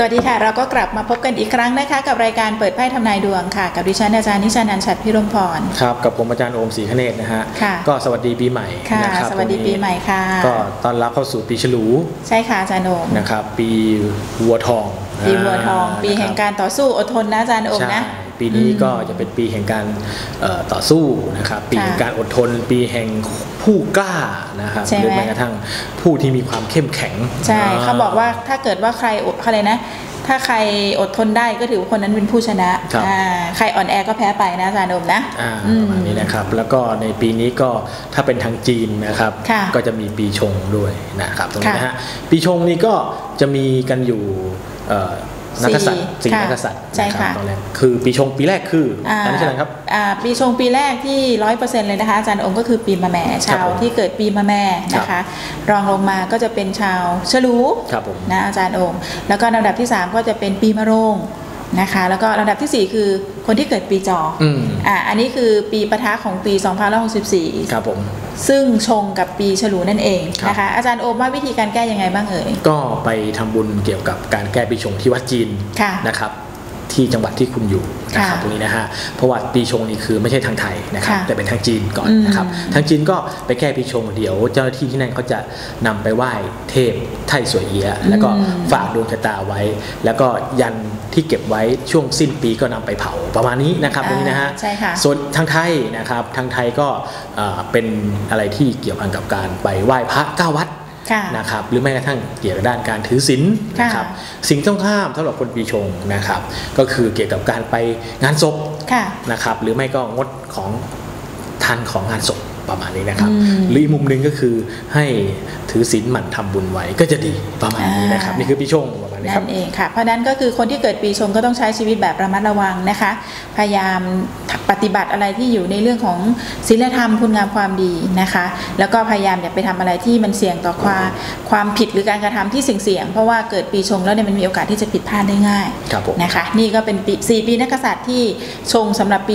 วัสดีค่ะเราก็กลับมาพบกันอีกครั้งนะคะกับรายการเปิดไพ่ทำนายดวงค่ะกับดิฉันอาจารย์นิชานันท์ฉัตรพิรมพรครับกับผมอาจารย์โอมศรีคเนศนะฮะก็สวัสดีปีใหม่นะครับสวัสดีปีใหม่ค่ะก็ต้อนรับเข้าสู่ปีฉลูใช่ค่ะอาจารย์โอมนะครับปีวัวทองปีวัวทองปีแห่งการต่อสู้อดทนนะอาจารย์โอมนะปีนี้ก็จะเป็นปีแห่งการต่อสู้นะครับปีแห่งการอดทนปีแห่งผู้กล้านะครับหรือแม้กระทั่งผู้ที่มีความเข้มแข็งใช่เขาบอกว่าถ้าเกิดว่าใครอะไรนะถ้าใครอดทนได้ก็ถือว่าคนนั้นเป็นผู้ชนะใครอ่อนแอก็แพ้ไปนะอาจารย์โอมนะประมาณนี้นะครับแล้วก็ในปีนี้ก็ถ้าเป็นทางจีนนะครับก็จะมีปีชงด้วยนะครับตรงนี้นะฮะปีชงนี่ก็จะมีกันอยู่นักกษัตริย์4นักกษัตริย์นะครับตอนแรกคือปีชงปีแรกคืออันนี้ใช่ไหมครับปีชงปีแรกที่ 100% เลยนะคะอาจารย์องค์ก็คือปีมะแม่ชาวที่เกิดปีมะแม่นะคะรองลงมาก็จะเป็นชาวฉลูนะอาจารย์องค์แล้วก็ลำดับที่3ก็จะเป็นปีมะโรงนะคะแล้วก็ลำดับที่4คือคนที่เกิดปีจออันนี้คือปีปะทะของปี2564 ครับผมซึ่งชงกับปีฉลูนั่นเองนะคะอาจารย์โอมว่าวิธีการแก้ยังไงบ้างเอ่ยก็ไปทำบุญเกี่ยวกับการแก้ปีชงที่วัดจีนนะครับที่จังหวัดที่คุณอยู่นะครับตรงนี้นะฮะเพราะว่าปีชงนี่คือไม่ใช่ทางไทยนะครับแต่เป็นทางจีนก่อนนะครับทางจีนก็ไปแก้ปีชงเดี๋ยวเจ้าหน้าที่ที่นั่นเขาจะนำไปไหว้เทพไถ่สวยเอียะแล้วก็ฝากดวงชะตาไว้แล้วก็ยันที่เก็บไว้ช่วงสิ้นปีก็นำไปเผาประมาณนี้นะครับตรงนี้นะฮะส่วนทางไทยนะครับทางไทยก็เป็นอะไรที่เกี่ยวพันกับการไปไหว้พระ9 วัดนะครับหรือแม้กระทั่งเกี่ยวกับด้านการถือศีลนะครับสิ่งต้องห้ามสำหรับคนปีชงนะครับก็คือเกี่ยวกับการไปงานศพนะครับหรือไม่ก็งดของทานของงานศพประมาณนี้นะครับหรืออีกมุมหนึ่งก็คือให้ถือศีลหมั่นทำบุญไว้ก็จะดีประมาณนี้นะครับนี่คือปีชงนั่นเองค่ะเพราะนั้นก็คือคนที่เกิดปีชงก็ต้องใช้ชีวิตแบบระมัดระวังนะคะพยายามปฏิบัติอะไรที่อยู่ในเรื่องของศีลธรรมคุณงามความดีนะคะแล้วก็พยายามอย่าไปทำอะไรที่มันเสี่ยงต่อความผิดหรือการกระทำที่เสี่ยงเพราะว่าเกิดปีชงแล้วเนี่ยมันมีโอกาสที่จะผิดพลาดได้ง่ายนะคะนี่ก็เป็น4 ปีนักกษัตริย์ที่ชงสำหรับปี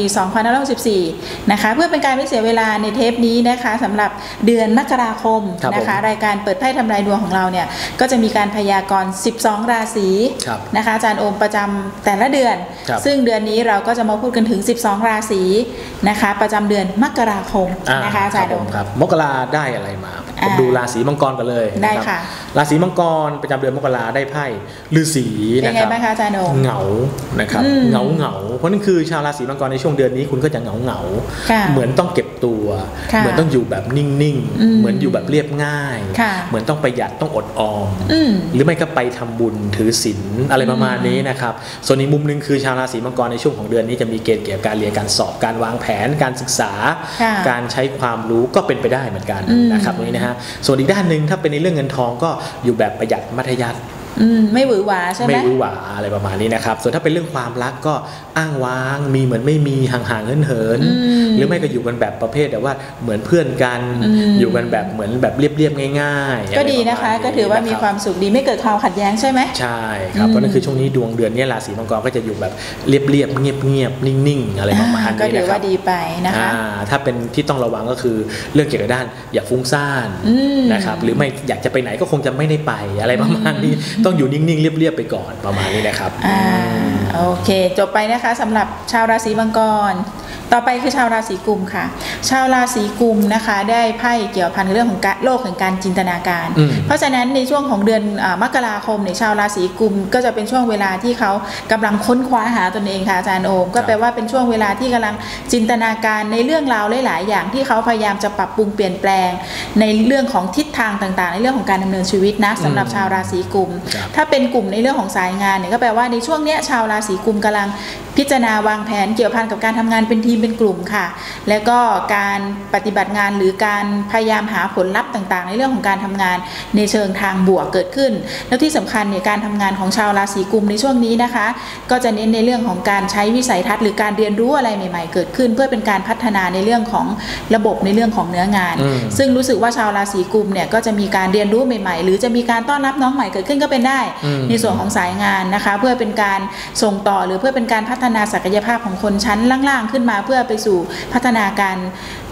2564นะคะเพื่อเป็นการไม่เสียเวลาในเทปนี้นะคะสำหรับเดือนมกราคมนะคะรายการเปิดไพ่ทำนายดวงของเราเนี่ยก็จะมีการพยากรณ์12 ราศีนะคะอาจารย์โอมประจำแต่ละเดือนซึ่งเดือนนี้เราก็จะมาพูดกันถึง12 ราศีนะคะประจำเดือนมกราคมนะคะอาจารย์โอมครับมกราได้อะไรมาผมดูราศีมังกรกันเลยได้ค่ะราศีมังกรประจำเดือนมกราได้ไพ่ฤาษีนะครับเหงานะครับเหงาเพราะนั่นคือชาวราศีมังกรในช่วงเดือนนี้คุณก็จะเหงาเหมือนต้องเก็บตัวเหมือนต้องอยู่แบบนิ่งๆเหมือนอยู่แบบเรียบง่ายเหมือนต้องประหยัดต้องอดออมหรือไม่ก็ไปทำบุญถือศีลอะไรประมาณนี้นะครับส่วนอีกมุมนึงคือชาวราศีมังกรในช่วงของเดือนนี้จะมีเกณฑ์เกี่ยวกับการเรียนการสอบการวางแผนการศึกษาการใช้ความรู้ก็เป็นไปได้เหมือนกันนะครับตรงนี้นะฮะส่วนอีกด้านหนึ่งถ้าเป็นในเรื่องเงินทองก็อยู่แบบประหยัดมัธยัสถ์ไม่หวือหวาใช่ไหมไม่หวือหวาอะไรประมาณนี้นะครับส่วนถ้าเป็นเรื่องความรักก็อ้างว้างมีเหมือนไม่มีห่างๆเหินหรือไม่ก็อยู่กันแบบประเภทแต่ว่าเหมือนเพื่อนกันอยู่กันแบบเหมือนแบบเรียบๆง่ายๆก็ดีนะคะก็ถือว่ามีความสุขดีไม่เกิดความขัดแย้งใช่ไหมใช่ครับเพราะนั่นคือช่วงนี้ดวงเดือนนี้ราศีมังกรก็จะอยู่แบบเรียบๆเงียบๆนิ่งๆอะไรประมาณนี้ก็ถือว่าดีไปนะคะถ้าเป็นที่ต้องระวังก็คือเรื่องเกี่ยวกับด้านอย่าฟุ้งซ่านนะครับหรือไม่อยากจะไปไหนก็คงจะไม่ได้ไปอะไรประมาณนี้ต้องอยู่นิ่งๆเรียบๆไปก่อนประมาณนี้นะครับโอเคจบไปนะคะสำหรับชาวราศีมังกรต่อไปคือชาวราศีกุมค่ะชาวราศีกุมนะคะได้ไพ่เกี่ยวพันกับเรื่องของโลกแห่งการจินตนาการเพราะฉะนั้นในช่วงของเดือนมกราคมในชาวราศีกุมก็จะเป็นช่วงเวลาที่เขากำลังค้นคว้าหาตนเองค่ะอาจารย์โอมก็แปลว่าเป็นช่วงเวลาที่กำลังจินตนาการในเรื่องราวหลายๆอย่างที่เขาพยายามจะปรับปรุงเปลี่ยนแปลงในเรื่องของทิศทางต่างๆในเรื่องของการดำเนินชีวิตนะสำหรับชาวราศีกุมถ้าเป็นกลุ่มในเรื่องของสายงานเนี่ยก็แปลว่าในช่วงนี้ชาวราศีกุมกำลังพิจารณาวางแผนเกี่ยวพันกับการทำงานเป็นทีมเป็นกลุ่มค่ะและก็การปฏิบัติงานหรือการพยายามหาผลลัพธ์ต่างๆในเรื่องของการทำงานในเชิงทางบวกเกิดขึ้นแล้วที่สำคัญเนี่ยการทำงานของชาวราศีกุมในช่วงนี้นะคะก็จะเน้นในเรื่องของการใช้วิสัยทัศน์หรือการเรียนรู้อะไรใหม่ๆเกิดขึ้นเพื่อเป็นการพัฒนาในเรื่องของระบบในเรื่องของเนื้องานซึ่งรู้สึกว่าชาวราศีกุมเนี่ยก็จะมีการเรียนรู้ใหม่ๆหรือจะมีการต้อนรับน้องใหม่เกิดขึ้นก็เป็นได้ในส่วนของสายงานนะคะเพื่อเป็นการส่งต่อหรือเพื่อเป็นการพัฒนาศักยภาพของคนชั้นล่างๆขึ้นมาเพื่อไปสู่พัฒนาการ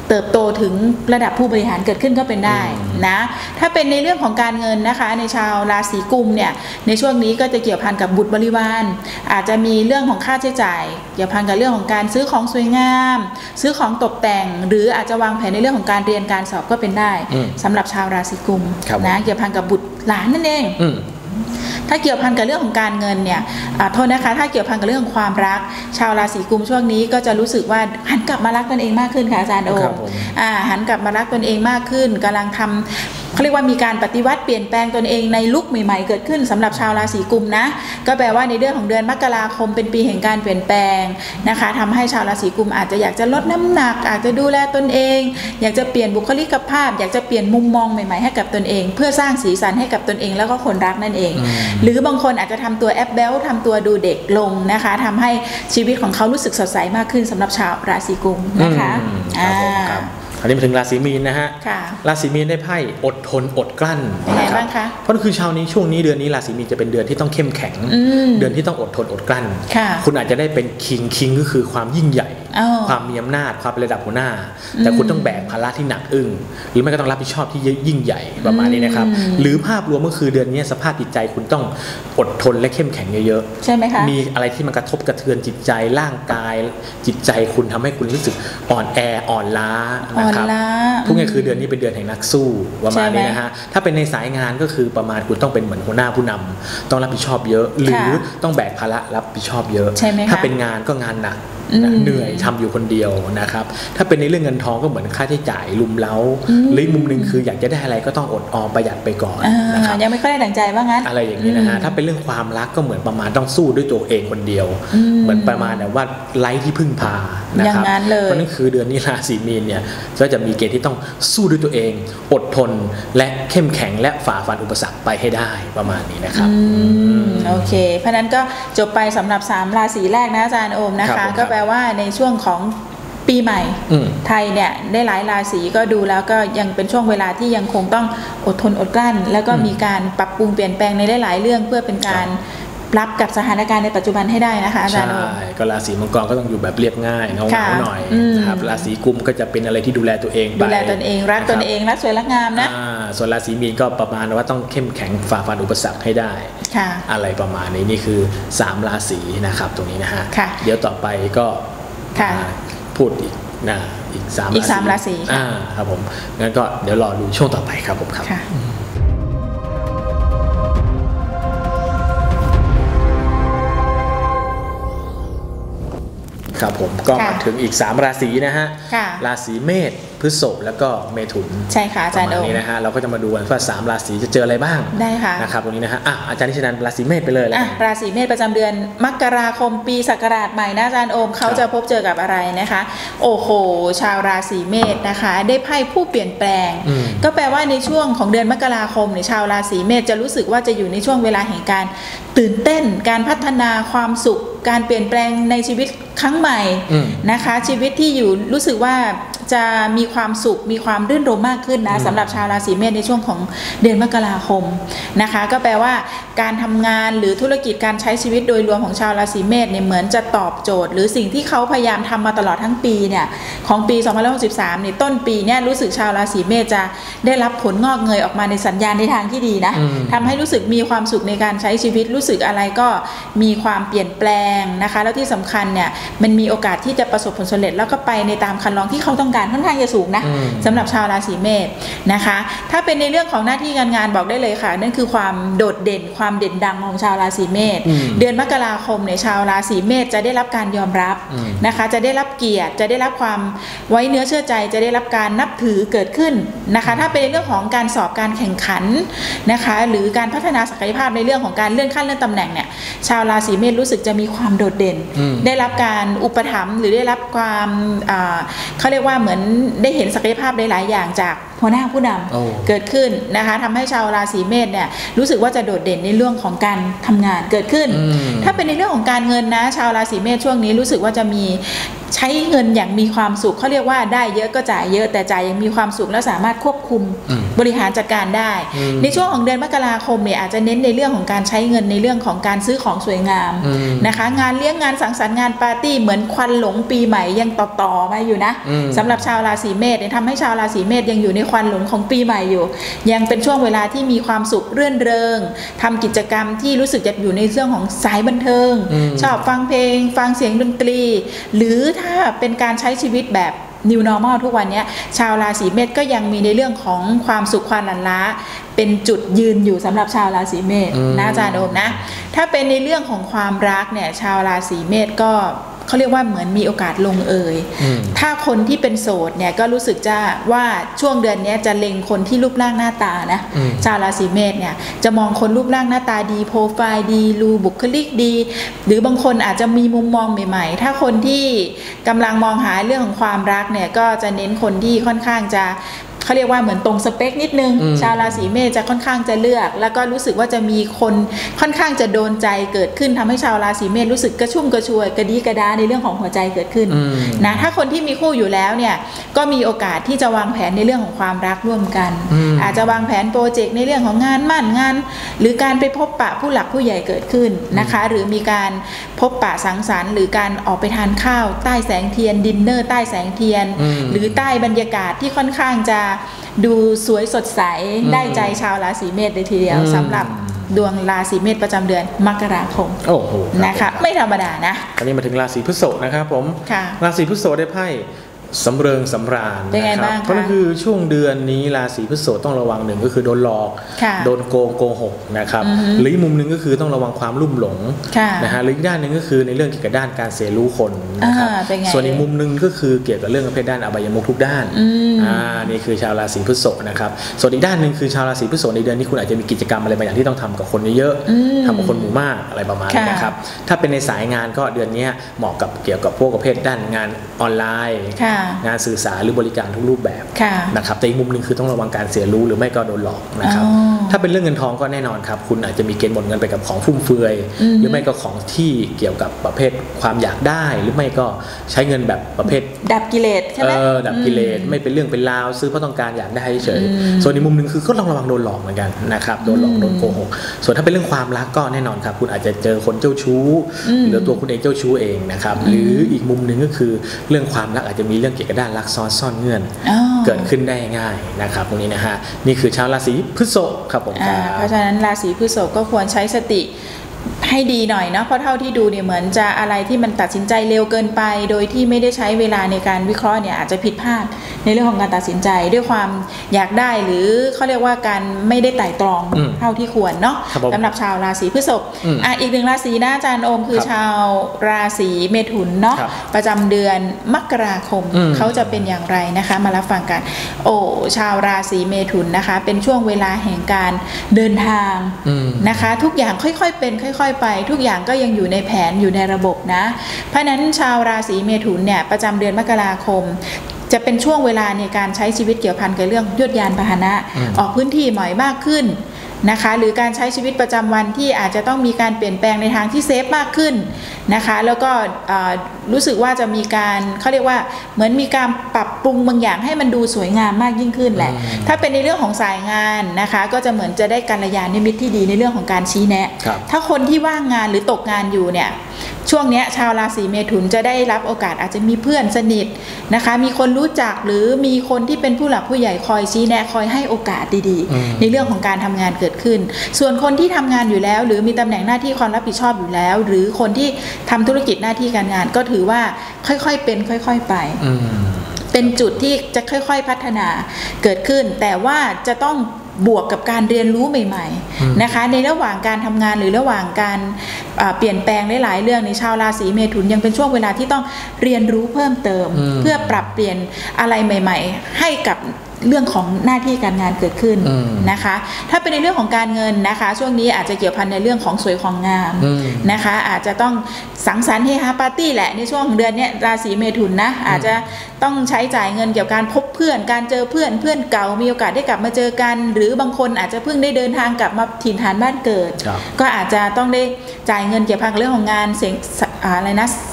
เติบโตถึงระดับผู้บริหารเกิดขึ้นก็เป็นได้นะถ้าเป็นในเรื่องของการเงินนะคะในชาวราศีกุมเนี่ยในช่วงนี้ก็จะเกี่ยวพันกับบุตรบริวารอาจจะมีเรื่องของค่าใช้จ่ายเกี่ยวพันกับเรื่องของการซื้อของสวยงามซื้อของตกแต่งหรืออาจจะวางแผนในเรื่องของการเรียนการสอบก็เป็นได้สำหรับชาวราศีกุมนะเกี่ยวพันกับบุตรหลานนั่นเองถ้าเกี่ยวพันกับเรื่องของการเงินเนี่ยโทษนะคะถ้าเกี่ยวพันกับเรื่องของความรักชาวราศีกุมช่วงนี้ก็จะรู้สึกว่าหันกลับมารักตนเองมากขึ้นค่ะอาจารย์โอหันกลับมารักตนเองมากขึ้นกำลังทำเขาเรียกว่ามีการปฏิวัติเปลี่ยนแปลงตนเองในลุคใหม่ๆเกิดขึ้นสำหรับชาวราศีกุมนะก็แปลว่าในเรื่องของเดือนมกราคมเป็นปีแห่งการเปลี่ยนแปลงนะคะทำให้ชาวราศีกุมอาจจะอยากจะลดน้ำหนักอาจจะดูแลตนเองอยากจะเปลี่ยนบุคลิกภาพอยากจะเปลี่ยนมุมมองใหม่ๆให้กับตนเองเพื่อสร้างสีสันให้กับตนเองแล้วก็คนรักนั่นเองหรือบางคนอาจจะทำตัวแอปเบลทำตัวดูเด็กลงนะคะทำให้ชีวิตของเขารู้สึกสดใสมากขึ้นสำหรับชาวราศีกุมนะคะอันนี้มาถึงราศีมีนนะฮะราศีมีนได้ไพ่อดทนอดกลั้นนะครับเพราะคือชาวนี้ช่วงนี้เดือนนี้ราศีมีนจะเป็นเดือนที่ต้องเข้มแข็งเดือนที่ต้องอดทนอดกลั้นคุณอาจจะได้เป็นคิงก็คือความยิ่งใหญ่ความมีอำนาจความเป็นระดับหัวหน้าแต่คุณต้องแบกภาระที่หนักอึ้งหรือไม่ก็ต้องรับผิดชอบที่ยิ่งใหญ่ประมาณนี้นะครับหรือภาพรวมก็คือเดือนนี้สภาพจิตใจคุณต้องอดทนและเข้มแข็งเยอะๆใช่ไหมคะมีอะไรที่มันกระทบกระเทือนจิตใจร่างกายจิตใจคุณทำให้คุณรู้สึกอ่อนแออ่อนล้าพวกนี้คือเดือนนี้เป็นเดือนแห่งนักสู้ประมาณนี้นะฮะถ้าเป็นในสายงานก็คือประมาณคุณต้องเป็นเหมือนหัวหน้าผู้นำต้องรับผิดชอบเยอะหรือต้องแบกภาระรับผิดชอบเยอะถ้าเป็นงานก็งานหนักเหนื่อยทำอยู่คนเดียวนะครับถ้าเป็นในเรื่องเงินทองก็เหมือนค่าใช้จ่ายลุมเล้าหรือมุมหนึ่งคืออยากจะได้อะไรก็ต้องอดออมประหยัดไปก่อนนะครับยังไม่ค่อยได้ดั่งใจว่างั้นอะไรอย่างนี้นะฮะถ้าเป็นเรื่องความรักก็เหมือนประมาณต้องสู้ด้วยตัวเองคนเดียวเหมือนประมาณแบบว่าไร้ที่พึ่งพานะครับเพราะนั่นคือเดือนนี้ราศีมีนเนี่ยก็จะมีเกณฑ์ที่ต้องสู้ด้วยตัวเองอดทนและเข้มแข็งและฝ่าฟันอุปสรรคไปให้ได้ประมาณนี้นะครับโอเคเพราะนั้นก็จบไปสำหรับ3ราศีแรกนะอาจารย์โอมนะคะก็แปลว่าในช่วงของปีใหม่ไทยเนี่ยได้หลายราศีก็ดูแล้วก็ยังเป็นช่วงเวลาที่ยังคงต้องอดทนอดกลั้นแล้วก็มีการปรับปรุงเปลี่ยนแปลงในหลายๆเรื่องเพื่อเป็นการรับกับสถานการณ์ในปัจจุบันให้ได้นะคะอาจารย์ใช่ก็ราศีมังกรก็ต้องอยู่แบบเรียบง่ายเงาๆหน่อยนะครับราศีกุมก็จะเป็นอะไรที่ดูแลตัวเองดูแลตนเองรักตนเองรักสวยรักงามนะส่วนราศีมีนก็ประมาณว่าต้องเข้มแข็งฝ่าฟันอุปสรรคให้ได้อะไรประมาณนี้นี่คือ3ราศีนะครับตรงนี้นะฮะเดี๋ยวต่อไปก็พูดอีกอีก3ราศีครับผมงั้นก็เดี๋ยวรอดูช่วงต่อไปครับผมครับครับผมก็มาถึงอีก3ราศีนะฮะราศีเมษพฤษภแล้วก็เมถุนใช่ค่ะอาจารย์โอนี้นะฮะเราก็จะมาดูกันว่า3ราศีจะเจออะไรบ้างได้ค่ะนะครับตรงนี้นะฮะอาจารย์นิชนันท์ราศีเมษไปเลยแล้วราศีเมษประจำเดือนมกราคมปีศักราชใหม่นะอาจารย์โอมเขาจะพบเจอกับอะไรนะคะโอ้โหชาวราศีเมษนะคะได้ไพ่ผู้เปลี่ยนแปลงก็แปลว่าในช่วงของเดือนมกราคมเนี่ยชาวราศีเมษจะรู้สึกว่าจะอยู่ในช่วงเวลาแห่งการตื่นเต้นการพัฒนาความสุขการเปลี่ยนแปลงในชีวิตครั้งใหม่นะคะชีวิตที่อยู่รู้สึกว่าจะมีความสุขมีความรื่นรมย์มากขึ้นนะสำหรับชาวราศีเมษในช่วงของเดือนมกราคมนะคะก็แปลว่าการทำงานหรือธุรกิจการใช้ชีวิตโดยรวมของชาวราศีเมษเนี่ยเหมือนจะตอบโจทย์หรือสิ่งที่เขาพยายามทำมาตลอดทั้งปีเนี่ยของปี2563เนี่ยต้นปีเนี่ยรู้สึกชาวราศีเมษจะได้รับผลงอกเงยออกมาในสัญญาณในทางที่ดีนะทำให้รู้สึกมีความสุขในการใช้ชีวิตรู้สึกอะไรก็มีความเปลี่ยนแปลงนะคะแล้วที่สำคัญเนี่ยมันมีโอกาสที่จะประสบผลสำเร็จแล้วก็ไปในตามคันลองที่เขาต้องการค่อนข้างจะสูงนะสำหรับชาวราศีเมษนะคะถ้าเป็นในเรื่องของหน้าที่การงานบอกได้เลยค่ะนั่นคือความโดดเด่นความเด่นดังของชาวราศีเมษเดือนมกราคมเนี่ยชาวราศีเมษจะได้รับการยอมรับนะคะจะได้รับเกียรติจะได้รับความไว้เนื้อเชื่อใจจะได้รับการนับถือเกิดขึ้นนะคะถ้าเป็นในเรื่องของการสอบการแข่งขันนะคะหรือการพัฒนาศักยภาพในเรื่องของการเลื่อนขั้นเลื่อนตำแหน่งเนี่ยชาวราศีเมษรู้สึกจะมีความโดดเด่นได้รับการอุปถัมภ์หรือได้รับความเขาเรียกว่าเหมือนได้เห็นศักยภาพหลายๆอย่างจากหัวหน้าผู้นำเกิดขึ้นนะคะทำให้ชาวราศีเมษเนี่ยรู้สึกว่าจะโดดเด่นในเรื่องของการทำงานเกิดขึ้นถ้าเป็นในเรื่องของการเงินนะชาวราศีเมษช่วงนี้รู้สึกว่าจะมีใช้เงินอย่างมีความสุขเขาเรียกว่าได้เยอะก็จ่ายเยอะแต่จ่ายอย่างมีความสุขแล้วสามารถควบคุมบริหารจัดการได้ในช่วงของเดือนมกราคมเนี่ยอาจจะเน้นในเรื่องของการใช้เงินในเรื่องของการซื้อของสวยงามนะคะงานเลี้ยงงานสังสรรค์งานปาร์ตี้เหมือนควันหลงปีใหม่ยังต่อมาอยู่นะสำหรับชาวราศีเมษเนี่ยทำให้ชาวราศีเมษยังอยู่ในควันหลงของปีใหม่อยู่ยังเป็นช่วงเวลาที่มีความสุขเรื่นเริงทำกิจกรรมที่รู้สึกจะอยู่ในเรื่องของสายบันเทิงชอบฟังเพลงฟังเสียงดนตรีหรือถ้าเป็นการใช้ชีวิตแบบ New Normal ทุกวันนี้ชาวราศีเมษก็ยังมีในเรื่องของความสุขความหลั่นล้าเป็นจุดยืนอยู่สำหรับชาวราศีเมษนะอาจารย์โอมนะถ้าเป็นในเรื่องของความรักเนี่ยชาวราศีเมษก็เขาเรียกว่าเหมือนมีโอกาสลงเอยถ้าคนที่เป็นโสดเนี่ยก็รู้สึกจะว่าช่วงเดือนนี้จะเล็งคนที่รูปร่างหน้าตานะชาวราศีเมษเนี่ยจะมองคนรูปร่างหน้าตาดีโปรไฟล์ดีรูบุคลิกดีหรือบางคนอาจจะมีมุมมองใหม่ๆถ้าคนที่กำลังมองหาเรื่องของความรักเนี่ยก็จะเน้นคนที่ค่อนข้างจะเขาเรียกว่าเหมือนตรงสเปคนิดนึงชาวราศีเมษจะค่อนข้างจะเลือกแล้วก็รู้สึกว่าจะมีคนค่อนข้างจะโดนใจเกิดขึ้นทำให้ชาวราศีเมษรู้สึกกระชุ่มกระชวยกระดีกระดาในเรื่องของหัวใจเกิดขึ้นนะถ้าคนที่มีคู่อยู่แล้วเนี่ยก็มีโอกาสที่จะวางแผนในเรื่องของความรักร่วมกันอาจจะวางแผนโปรเจกต์ในเรื่องของงานมั่นงานหรือการไปพบปะผู้หลักผู้ใหญ่เกิดขึ้นนะคะหรือมีการพบปะสังสรรค์หรือการออกไปทานข้าวใต้แสงเทียนดินเนอร์ใต้แสงเทียนหรือใต้บรรยากาศที่ค่อนข้างจะดูสวยสดใสได้ใจชาวราศีเมษเลยทีเดียวสำหรับดวงราศีเมษประจำเดือนมกราคมนะคะไม่ธรรมดานะตอนนี้มาถึงราศีพฤษภนะครับผมราศีพฤษภได้ไพ่สำเริงสำราญนะครับเพราะนั่นคือช่วงเดือนนี้ราศีพฤษภต้องระวังหนึ่งก็คือโดนหลอกโดนโกหกนะครับหรืออีกมุมหนึ่งก็คือต้องระวังความลุ่มหลงนะฮะหรืออีกด้านหนึ่งก็คือในเรื่องเกี่ยวกับด้านการเสียรู้คนนะครับส่วนอีกมุมหนึ่งก็คือเกี่ยวกับเรื่องประเภทด้านอบายมุขทุกด้านนี่คือชาวราศีพฤษภนะครับส่วนอีกด้านหนึ่งคือชาวราศีพฤษภในเดือนนี้คุณอาจจะมีกิจกรรมอะไรบางอย่างที่ต้องทำกับคนเยอะๆทำกับคนหมู่มากอะไรประมาณนี้นะครับถ้าเป็นในสายงานก็เดือนนี้เหมาะกับเกี่ยวกับพวกประเภทด้านงานออนไลน์งานสื่อสารหรือบริการทุกรูปแบบนะครับแต่อีกมุมหนึ่งคือต้องระวังการเสียรู้หรือไม่ก็โดนหลอกนะครับถ้าเป็นเรื่องเงินทองก็แน่นอนครับคุณอาจจะมีเกณฑ์หมดเงินไปกับของฟุ่มเฟือยหรือไม่ก็ของที่เกี่ยวกับประเภทความอยากได้หรือไม่ก็ใช้เงินแบบประเภทดับกิเลสใช่ไหมดับกิเลสไม่เป็นเรื่องเป็นราวซื้อเพราะต้องการอยากได้เฉยส่วนอีกมุมหนึ่งคือก็ต้องระวังโดนหลอกเหมือนกันนะครับโดนหลอกโดนโกหกส่วนถ้าเป็นเรื่องความรักก็แน่นอนครับคุณอาจจะเจอคนเจ้าชู้หรือตัวคุณเองเจ้าชู้เองนะครับหรืออีกมุมหนึ่งก็คือเรื่องความรักอาจจะมีเรื่องเกี่ยวกับด้านรักซ้อนซ่อนเงื่อนเกิดขึ้นได้ง่ายนะครับตรงนี้นะฮะนี่คือชาวราศีพฤษภครับผมเพราะฉะนั้นราศีพฤษภก็ควรใช้สติให้ดีหน่อยเนาะเพราะเท่าที่ดูเนี่ยเหมือนจะอะไรที่มันตัดสินใจเร็วเกินไปโดยที่ไม่ได้ใช้เวลาในการวิเคราะห์เนี่ยอาจจะผิดพลาดในเรื่องของการตัดสินใจด้วยความอยากได้หรือเขาเรียกว่าการไม่ได้ไต่ตรองเท่าที่ควรเนาะสำหรับชาวราศีพฤษภอีกหนึ่งราศีนะอาจารย์โอมคือชาวราศีเมถุนเนาะประจำเดือนมกราคมเขาจะเป็นอย่างไรนะคะมารับฟังกันชาวราศีเมถุนนะคะเป็นช่วงเวลาแห่งการเดินทางนะคะทุกอย่างค่อยๆเป็นค่อยๆไปทุกอย่างก็ยังอยู่ในแผนอยู่ในระบบนะเพราะนั้นชาวราศีเมถุนเนี่ยประจำเดือนมกราคมจะเป็นช่วงเวลาในการใช้ชีวิตเกี่ยวพันกับเรื่องยวดยานพาหนะออกพื้นที่ใหม่มากขึ้นนะคะหรือการใช้ชีวิตประจำวันที่อาจจะต้องมีการเปลี่ยนแปลงในทางที่เซฟมากขึ้นนะคะแล้วก็รู้สึกว่าจะมีการเขาเรียกว่าเหมือนมีการปรับปรุงบางอย่างให้มันดูสวยงามมากยิ่งขึ้นแหละถ้าเป็นในเรื่องของสายงานนะคะก็จะเหมือนจะได้กัลยาณมิตรที่ดีในเรื่องของการชี้แนะถ้าคนที่ว่างงานหรือตกงานอยู่เนี่ยช่วงนี้ชาวราศีเมถุนจะได้รับโอกาสอาจจะมีเพื่อนสนิทนะคะมีคนรู้จักหรือมีคนที่เป็นผู้หลักผู้ใหญ่คอยชี้แนะคอยให้โอกาสดีๆในเรื่องของการทำงานเกิดขึ้นส่วนคนที่ทำงานอยู่แล้วหรือมีตำแหน่งหน้าที่ความรับผิดชอบอยู่แล้วหรือคนที่ทำธุรกิจหน้าที่การงานก็ถือว่าค่อยๆเป็นค่อยๆไปเป็นจุดที่จะค่อยๆพัฒนาเกิดขึ้นแต่ว่าจะต้องบวกกับการเรียนรู้ใหม่ๆนะคะในระหว่างการทำงานหรือระหว่างการเปลี่ยนแปลงหลายๆเรื่องในชาวราศีเมถุนยังเป็นช่วงเวลาที่ต้องเรียนรู้เพิ่มเติมเพื่อปรับเปลี่ยนอะไรใหม่ๆให้กับเรื่องของหน้าที่การงานเกิดขึ้นนะคะถ้าเป็นในเรื่องของการเงินนะคะช่วงนี้อาจจะเกี่ยวพันในเรื่องของสวยของงามนะคะอาจจะต้องสังสรรค์เฮฮาปาร์ตี้แหละในช่วงเดือนนี้ราศีเมถุนนะอาจจะต้องใช้จ่ายเงินเกี่ยวกับการพบเพื่อนการเจอเพื่อนเก่ามีโอกาสได้กลับมาเจอกันหรือบางคนอาจจะเพิ่งได้เดินทางกลับมาถิ่นฐานบ้านเกิดก็อาจจะต้องได้จ่ายเงินเกี่ยวกับเรื่องของงานเสียงอะไรนะ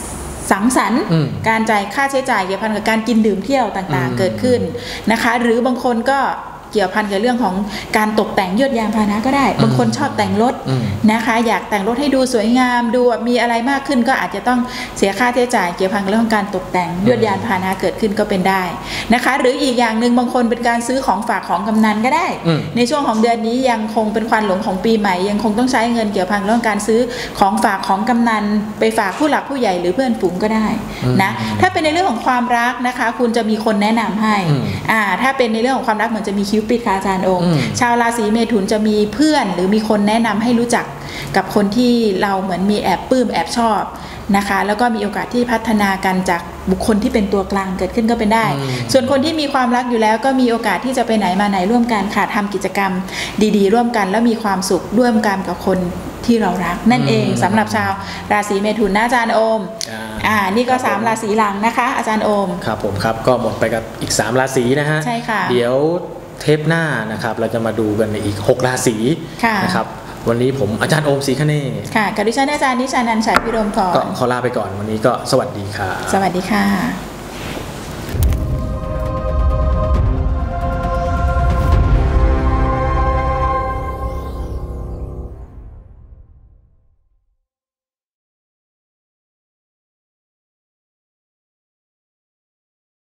สังสรรค์การจ่ายค่าใช้จ่ายเกี่ยวพันกับการกินดื่มเที่ยวต่างๆเกิดขึ้นนะคะหรือบางคนก็เกี่ยวพันกับเรื่องของการตกแต่งยวดยานพาหนะก็ได้บางคนชอบแต่งรถนะคะอยากแต่งรถให้ดูสวยงามดูมีอะไรมากขึ้นก็อาจจะต้องเสียค่าใช้จ่ายเกี่ยวพันกับเรื่องของการตกแต่งยวดยานพาหนะเกิดขึ้นก็เป็นได้นะคะหรืออีกอย่างหนึ่งบางคนเป็นการซื้อของฝากของกำนันก็ได้ในช่วงของเดือนนี้ยังคงเป็นควันหลงของปีใหม่ยังคงต้องใช้เงินเกี่ยวพันกับเรื่องการซื้อของฝากของกำนันไปฝากผู้หลักผู้ใหญ่หรือเพื่อนฝูงก็ได้นะถ้าเป็นในเรื่องของความรักนะคะคุณจะมีคนแนะนำให้ถ้าเป็นในเรื่องของความรักเหมือนจะมีคิวปิดค่ะอาจารย์โอมชาวราศีเมถุนจะมีเพื่อนหรือมีคนแนะนำให้รู้จักกับคนที่เราเหมือนมีแอบปลื้มแอบชอบนะคะแล้วก็มีโอกาสที่พัฒนากันจากบุคคลที่เป็นตัวกลางเกิดขึ้นก็เป็นได้ส่วนคนที่มีความรักอยู่แล้วก็มีโอกาสที่จะไปไหนมาไหนร่วมกันค่ะทำกิจกรรมดีๆร่วมกันแล้วมีความสุขร่วมกันกับคนที่เรารักนั่นเองสำหรับชาวราศีเมถุนนะอาจารย์โอมนี่ก็3ราศีหลังนะคะอาจารย์โอมครับผมครับก็หมดไปกับอีก3ราศีนะฮะใช่ค่ะเดี๋ยวเทปหน้านะครับเราจะมาดูกันในอีก6ราศีนะครับวันนี้ผมอาจารย์โอมศรีคเนศค่ะกับดิฉันอาจารย์นิชานันท์ ฉายพิรมพรก็ขอลาไปก่อนวันนี้ก็สวัสดีค่ะสวัสดีค่ะ